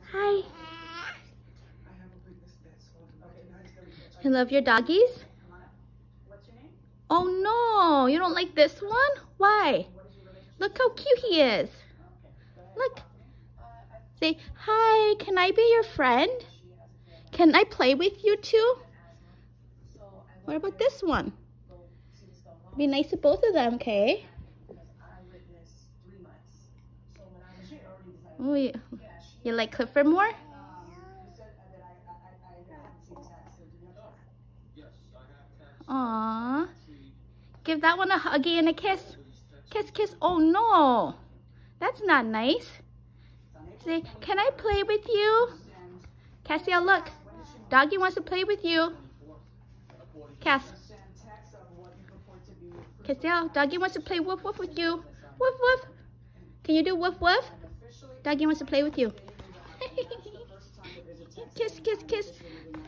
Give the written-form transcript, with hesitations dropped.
Hi. You love your doggies? Oh no, you don't like this one? Why? Look how cute he is. Look. Say, hi, can I be your friend? Can I play with you too? What about this one? Be nice to both of them, okay? Oh, you like Clifford more? Aww. Give that one a huggy and a kiss. Kiss, kiss. Oh no. That's not nice. Say, can I play with you? Cassia, look. Doggy wants to play with you. Cass. Cassia, Doggy wants to play woof woof with you. Woof woof. Can you do woof woof? Doggy wants to play with you. Kiss, kiss, kiss.